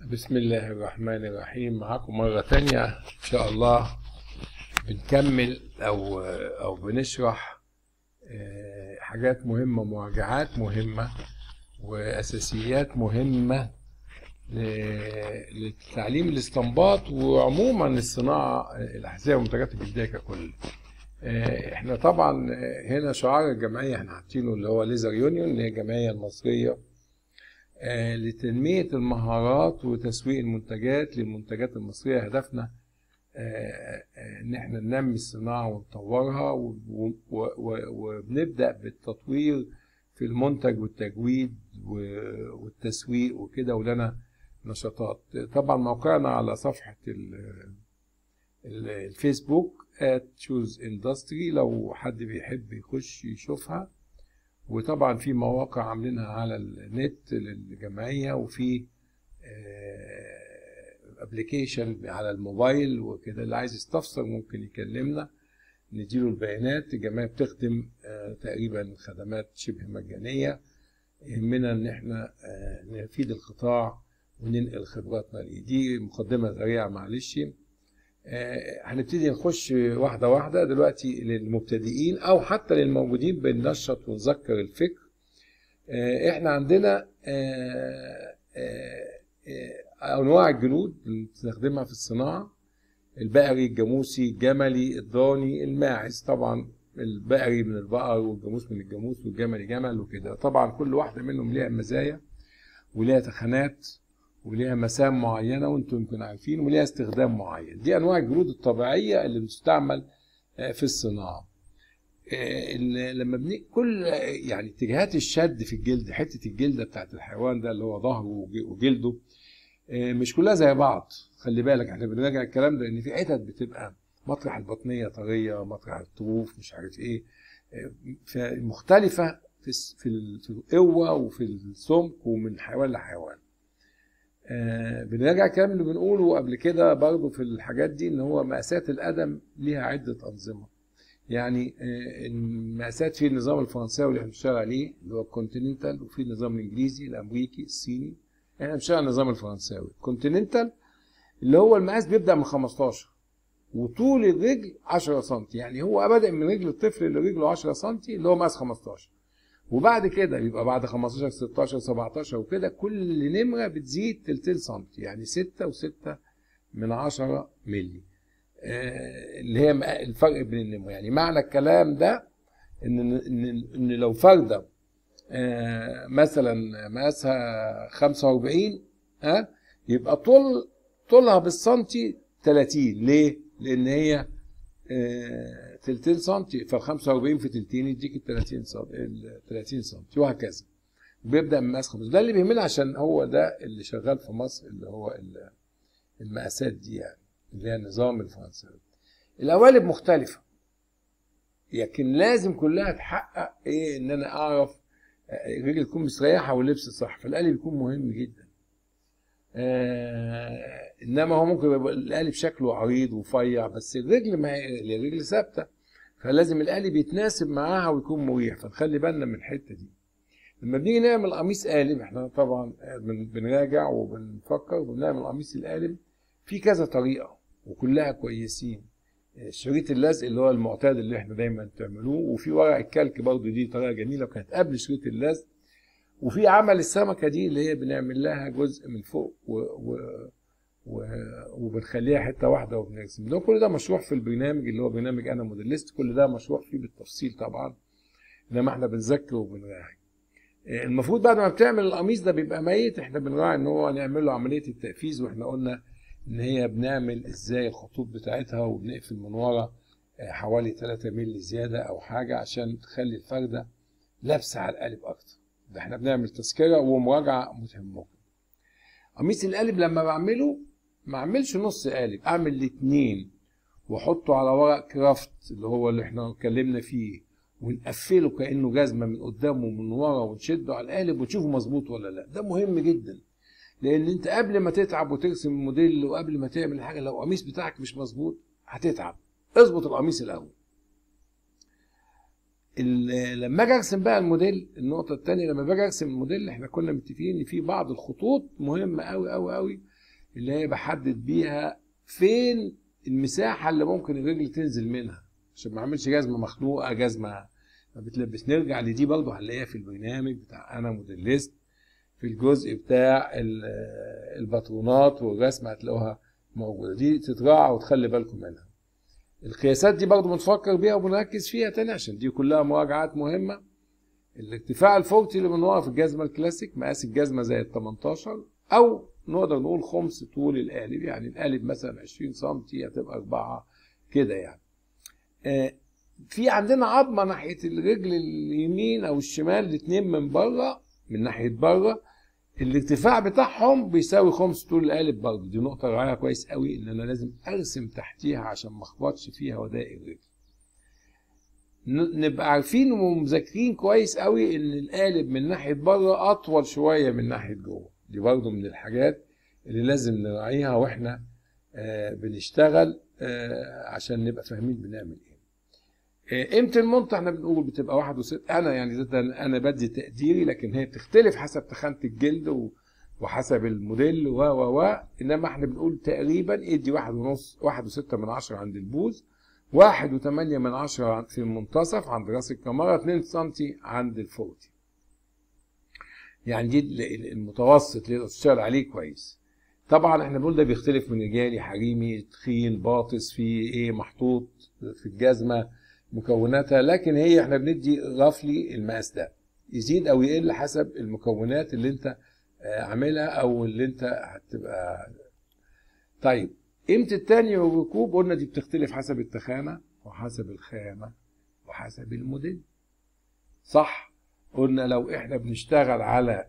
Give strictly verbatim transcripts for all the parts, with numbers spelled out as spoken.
بسم الله الرحمن الرحيم. معاكم مرة تانية إن شاء الله بنكمل أو أو بنشرح حاجات مهمة، مراجعات مهمة وأساسيات مهمة لتعليم الاستنباط وعموما الصناعة الأحذية والمنتجات الجلدية ككل. احنا طبعا هنا شعار الجمعية احنا حاطينه اللي هو ليزر يونيون، اللي هي الجمعية المصرية آه لتنمية المهارات وتسويق المنتجات للمنتجات المصرية. هدفنا آه آه ان احنا ننمي الصناعة ونطورها، وبنبدأ بالتطوير في المنتج والتجويد والتسويق وكده، ولنا نشاطات. طبعا موقعنا على صفحة الفيسبوك at choose industry لو حد بيحب يخش يشوفها، وطبعا في مواقع عاملينها على النت للجمعية، وفي ابلكيشن على الموبايل وكده. اللي عايز يستفسر ممكن يكلمنا نديله البيانات. الجمعية بتخدم تقريبا خدمات شبه مجانية، يهمنا ان احنا نفيد القطاع وننقل خبراتنا ليه. دي مقدمة سريعة معلش. هنبتدي نخش واحدة واحدة دلوقتي للمبتدئين أو حتى للموجودين، بننشط ونذكر الفكر. احنا عندنا أنواع الجلود اللي بنستخدمها في الصناعة: البقري، الجاموسي، الجملي، الضاني، الماعز. طبعا البقري من البقر والجاموس من الجاموس والجملي جمل وكده. طبعا كل واحدة منهم ليها مزايا وليها تخانات وليها مسام معينة وانتم يمكن عارفين، وليها استخدام معين. دي انواع الجلود الطبيعية اللي بتستعمل في الصناعة. لما بن كل يعني اتجاهات الشد في الجلد، حتة الجلدة بتاعت الحيوان ده اللي هو ظهره وجلده مش كلها زي بعض. خلي بالك احنا بنراجع الكلام ده، ان في حتت بتبقى مطرح البطنية طرية، مطرح الطروف مش عارف ايه، مختلفة في في القوة وفي السمك ومن حيوان لحيوان. آه بنراجع الكلام اللي بنقوله قبل كده برضو في الحاجات دي، ان هو مقاسات القدم ليها عدة أنظمة. يعني آه المقاسات في النظام الفرنساوي اللي احنا بنشتغل عليه اللي هو الكونتيننتال، وفي النظام الانجليزي، الامريكي، الصيني. احنا بنشتغل على النظام الفرنساوي. الكونتيننتال اللي هو المقاس بيبدأ من خمستاشر وطول الرجل عشرة سنتي، يعني هو بادئ من رجل الطفل اللي رجله عشرة سنتي اللي هو مقاس خمستاشر، وبعد كده بيبقى بعد خمستاشر ستاشر سبعتاشر وكده كل نمرة بتزيد تلتين سنتي، يعني ستة وستة من عشرة ملي. آه اللي هي الفرق بين النمرة. يعني معنى الكلام ده ان ان, إن لو فردة آه مثلا مقاسها خمسة واربعين ها آه يبقى طول طولها بالسنتي تلاتين. ليه؟ لان هي آه تلتين سنتي، فال خمسة واربعين في تلتين يديك ال تلاتين سنتي، ال تلاتين سنتي وهكذا. بيبدا من مقاس خمسة. ده اللي بيهمنا عشان هو ده اللي شغال في مصر، اللي هو المقاسات دي، يعني اللي هي النظام الفرنساوي. القوالب مختلفه، لكن لازم كلها تحقق ايه؟ ان انا اعرف الرجل تكون مستريحه واللبس صح، فالقالب يكون مهم جدا. آه انما هو ممكن يبقى القالب شكله عريض ورفيع، بس الرجل ما هي الرجل ثابته، فلازم القالب يتناسب معاها ويكون مريح. فنخلي بالنا من الحته دي. لما بنيجي نعمل قميص قالب، احنا طبعا بنراجع وبنفكر وبنعمل قميص القالب في كذا طريقه وكلها كويسين. شريط اللزق اللي هو المعتاد اللي احنا دايما بتعملوه، وفي ورق الكلك برضه، دي طريقه جميله وكانت قبل شريط اللزق. وفي عمل السمكه دي اللي هي بنعمل لها جزء من فوق و... و... و... وبنخليها حته واحده وبنرسم. ده كل ده مشروح في البرنامج اللي هو برنامج انا موديلست، كل ده مشروح فيه بالتفصيل طبعا، انما احنا بنذكر وبنراعي. المفروض بعد ما بتعمل القميص ده بيبقى ميت، احنا بنراعي ان هو نعمل له عمليه التقفيز، واحنا قلنا ان هي بنعمل ازاي الخطوط بتاعتها وبنقفل من ورا حوالي تلاتة مللي زياده او حاجه عشان تخلي الفرده لابسه على القالب اكتر. ده احنا بنعمل تذكره ومراجعه مهمه. قميص القالب لما بعمله ما اعملش نص قالب، اعمل الاتنين واحطه على ورق كرافت اللي هو اللي احنا اتكلمنا فيه، ونقفله كانه جزمه من قدام ومن ورا، ونشده على القالب ونشوفه مظبوط ولا لا. ده مهم جدا، لان انت قبل ما تتعب وترسم الموديل وقبل ما تعمل حاجه، لو القميص بتاعك مش مظبوط هتتعب. اظبط القميص الاول. لما اجي ارسم بقى الموديل، النقطه الثانيه لما باجي ارسم الموديل، احنا كنا متفقين ان في بعض الخطوط مهمه قوي قوي قوي اللي هي بحدد بيها فين المساحة اللي ممكن الرجل تنزل منها عشان ما اعملش جزمة مخنوقة، جزمة ما بتلبس. نرجع لدي برضه هنلاقيها في البرنامج بتاع انا موديلست في الجزء بتاع الباترونات والرسم هتلاقوها موجودة، دي تتراعى وتخلي بالكم منها. القياسات دي برضه بنفكر بيها وبنركز فيها تاني عشان دي كلها مراجعات مهمة. الارتفاع الفوتي اللي من ورا في الجزمة الكلاسيك مقاس الجزمة زي ال تمنتاشر او نقدر نقول خمس طول القالب، يعني القالب مثلا عشرين سنتي هتبقى أربعة كده يعني. آه في عندنا عظمة ناحية الرجل اليمين او الشمال الاتنين من بره من ناحية بره الارتفاع بتاعهم بيساوي خمس طول القالب برضه، دي نقطة راعيها كويس قوي ان انا لازم ارسم تحتيها عشان ما اخبطش فيها وادائي الرجل. نبقى عارفين ومذاكرين كويس قوي ان القالب من ناحية بره اطول شوية من ناحية جوه، دي برضه من الحاجات اللي لازم نراعيها واحنا آه بنشتغل آه عشان نبقى فاهمين بنعمل ايه. قيمة آه المنطقة احنا بنقول بتبقى واحد وست، انا يعني ده انا بدي تقديري لكن هي بتختلف حسب تخانة الجلد وحسب الموديل و و و انما احنا بنقول تقريبا ادي واحد ونص واحد وستة من عشرة عند البوز، واحد وثمانية من عشرة في المنتصف عند راس الكاميرا، اتنين سنتي عند الفوتي. يعني دي المتوسط اللي تشتغل عليه كويس. طبعا احنا بنقول ده بيختلف من رجالي حريمي تخين باطس في ايه محطوط في الجزمه مكوناتها، لكن هي احنا بندي رفلي المقاس ده يزيد او يقل حسب المكونات اللي انت عاملها او اللي انت هتبقى. طيب قيمة التاني والركوب قلنا دي بتختلف حسب التخانة وحسب الخامة وحسب الموديل، صح؟ قلنا لو احنا بنشتغل على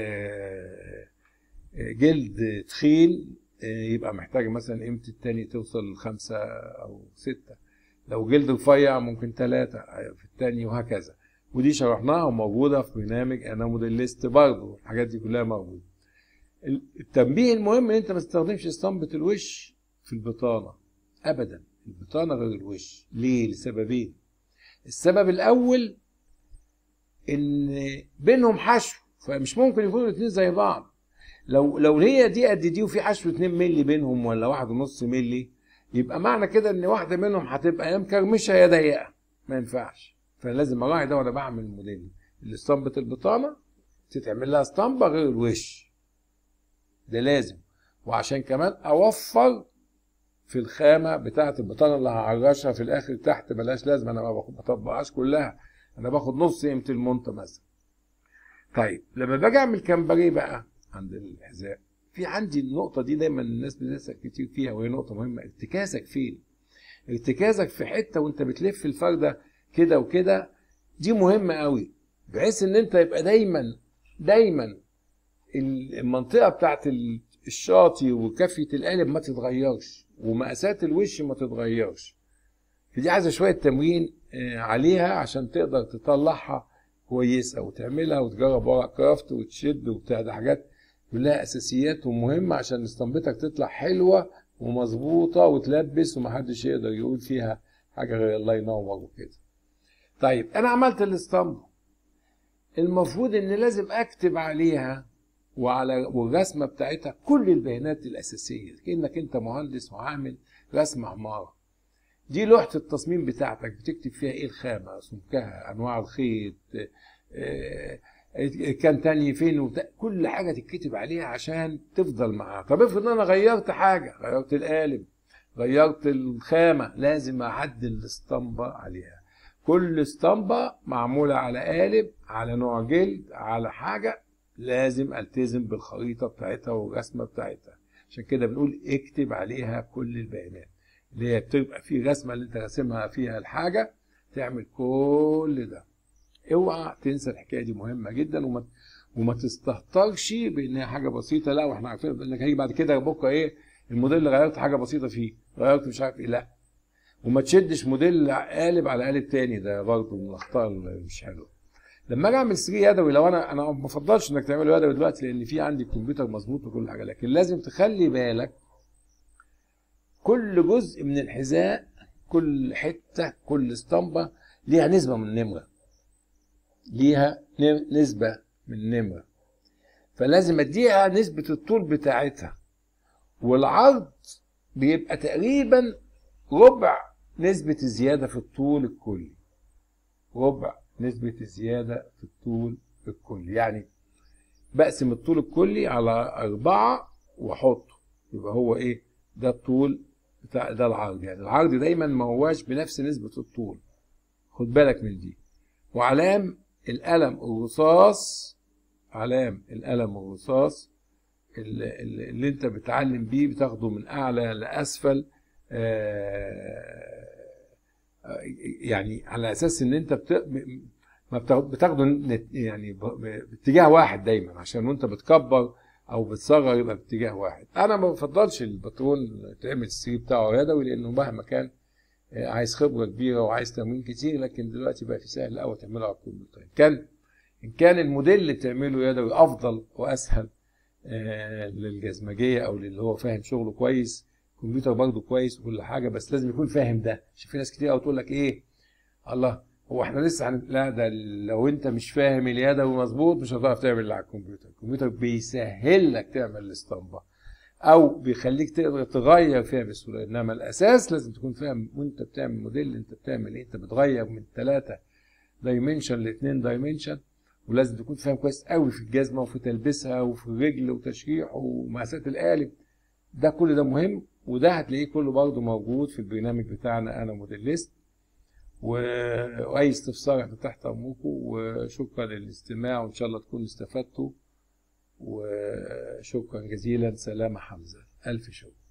جلد تخين يبقى محتاج مثلا قيمة التاني توصل لخمسة او ستة، لو جلد رفيع ممكن ثلاثة في التاني وهكذا، ودي شرحناها وموجودة في برنامج انا موديلست برضه، الحاجات دي كلها موجودة. التنبيه المهم ان انت ما تستخدمش اسطمبة الوش في البطانة ابدا، البطانة غير الوش. ليه؟ لسببين. السبب الاول ان بينهم حشو فمش ممكن يكونوا الاثنين زي بعض، لو لو هي دي قد دي وفي حشو اتنين مللي بينهم ولا واحد ونص مللي يبقى معنى كده ان واحده منهم هتبقى يا مكرمشه يا ضيقه، ما ينفعش. فلازم اراعي ده وانا بعمل الموديل. اللي اسطمبة البطانه تتعمل لها اسطمبه غير الوش، ده لازم. وعشان كمان اوفر في الخامه بتاعه البطانه اللي هعرشها في الاخر تحت ملهاش لازمه، انا ما بطبقهاش كلها، انا باخد نص قيمه المنطقه مثلا. طيب لما باجي اعمل كامبريه بقى عند الحذاء، في عندي النقطه دي دايما الناس بتسال كتير فيها وهي نقطه مهمه، ارتكازك فين؟ ارتكازك في حته وانت بتلف الفرده كده وكده، دي مهمه قوي بحيث ان انت يبقى دايما دايما المنطقه بتاعت الشاطي وكفيه القالب ما تتغيرش ومقاسات الوش ما تتغيرش. فدي عايزه شويه تمرين عليها عشان تقدر تطلعها كويسه وتعملها وتجرب ورق كرافت وتشد وبتاع، ده حاجات كلها اساسيات ومهمه عشان اسطمبتك تطلع حلوه ومظبوطه وتلبس ومحدش يقدر يقول فيها حاجه غير الله ينور وكده. طيب انا عملت الاسطمبه، المفروض ان لازم اكتب عليها وعلى والرسمه بتاعتها كل البيانات الاساسيه كانك انت مهندس وعامل رسمه عماره. دي لوحه التصميم بتاعتك بتكتب فيها ايه الخامه، سمكها، انواع الخيط، كان تاني فين وبتاع. كل حاجه تتكتب عليها عشان تفضل معاها. طب افرض انا غيرت حاجه، غيرت القالب، غيرت الخامه، لازم اعدل الاسطمبه عليها. كل اسطمبه معموله على قالب، على نوع جلد، على حاجه، لازم التزم بالخريطه بتاعتها والرسمه بتاعتها. عشان كده بنقول اكتب عليها كل البيانات اللي هي بتبقى في رسمه اللي انت راسمها فيها الحاجه، تعمل كل ده. اوعى تنسى الحكايه دي، مهمه جدا. وما وما تستهترش بانها حاجه بسيطه، لا واحنا عارفين انك هيجي بعد كده بكره ايه الموديل اللي غيرت حاجه بسيطه فيه، غيرت مش عارف ايه، لا. وما تشدش موديل قالب على قالب تاني، ده برضه من الاخطاء اللي مش حلوه. لما اجي اعمل سري يدوي، لو انا انا ما بفضلش انك تعمله يدوي دلوقتي لان في عندي كمبيوتر مظبوط وكل حاجه، لكن لازم تخلي بالك كل جزء من الحذاء، كل حته، كل اسطمبه ليها نسبه من النمره، ليها نسبه من النمره، فلازم اديها نسبه الطول بتاعتها. والعرض بيبقى تقريبا ربع نسبة الزيادة في الطول الكلي، ربع نسبة الزيادة في الطول الكلي. يعني بقسم الطول الكلي على أربعة وأحطه، يبقى هو إيه؟ ده الطول بتاع ده العرض. يعني العرض دايما ما هواش بنفس نسبة الطول، خد بالك من دي. وعلام القلم الرصاص، علام القلم الرصاص اللي, اللي انت بتعلم بيه بتاخده من اعلى لاسفل، يعني على اساس ان انت بت... ما بتاخده يعني باتجاه واحد دايما، عشان وانت بتكبر او بتصغر يبقى باتجاه واحد. انا ما بفضلش الباترون تعمل السي بتاعه يدوي، لانه مهما كان عايز خبره كبيره وعايز تمرين كتير، لكن دلوقتي بقى في سهل قوي تعمله على الكمبيوتر. ان كان ان كان الموديل اللي تعمله يدوي افضل واسهل آه للجزمجيه او للي هو فاهم شغله كويس، الكمبيوتر برضه كويس وكل حاجه، بس لازم يكون فاهم ده. عشان في ناس كتير قوي تقول لك ايه، الله هو احنا لسه هن... لا، ده لو انت مش فاهم اليدوي مظبوط مش هتعرف تعمل اللي على الكمبيوتر. الكمبيوتر بيسهل لك تعمل الاسطمبه او بيخليك تقدر تغير فيها بسهوله، انما الاساس لازم تكون فاهم وانت بتعمل موديل انت بتعمل ايه. انت بتغير من ثلاثة دايمنشن ل اثنين دايمنشن، ولازم تكون فاهم كويس قوي في الجزمه وفي تلبسها وفي الرجل وتشريح ومقاسات القالب. ده كل ده مهم، وده هتلاقيه كله برضه موجود في البرنامج بتاعنا انا موديلست. واي استفسار احنا تحت امركم، وشكرا للاستماع وان شاء الله تكونوا استفدتوا، وشكرا جزيلا. سلام حمزه، الف شكر.